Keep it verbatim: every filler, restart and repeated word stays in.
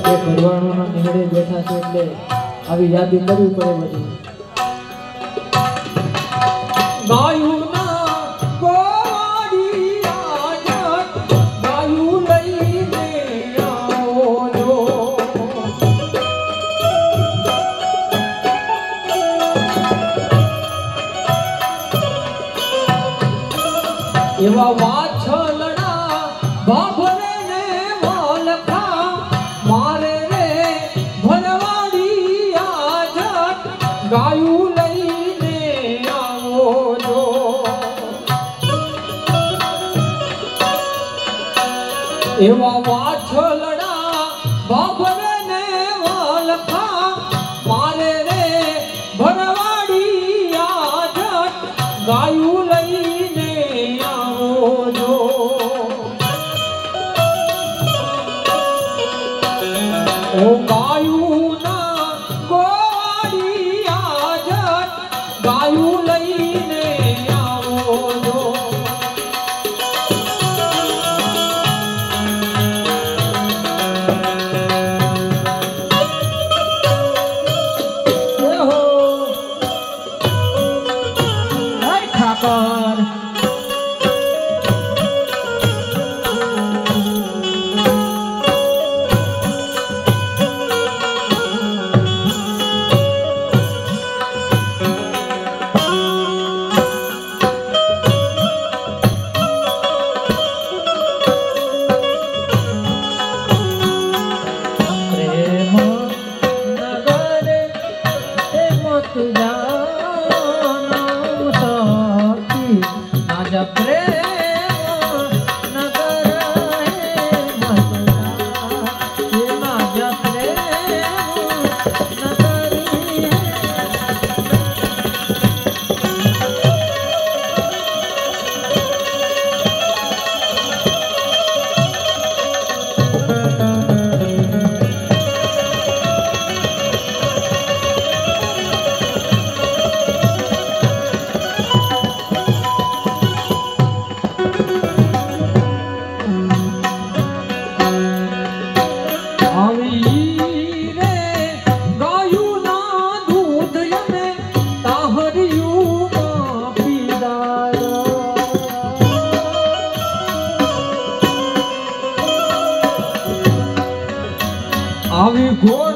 એ ભરવાડોના નીકળે બેઠા છે એટલે આવી યાદી કરવી પડે બધી. ગાયું ના ગોવાડી આજ ગાયું લઈને આવો જો. એવા વાછલડા ભાભરે ને વાલખા મારે રે ભરવાડી આજ ગાયું લઈને આવો જો. એવા વાછલડા ભાભરે ને વાલખા મારે રે ભરવાડી આજ ગાયું લઈને આવો જો. ઓ ગાયું ના ગોવાડી આજ ગાયું લઈને આવો જો. ઠાકર પ્રેમ નગરે એમ તુજા आज प्रेम नगर आज प्रेम नगरी આવી ઘોડ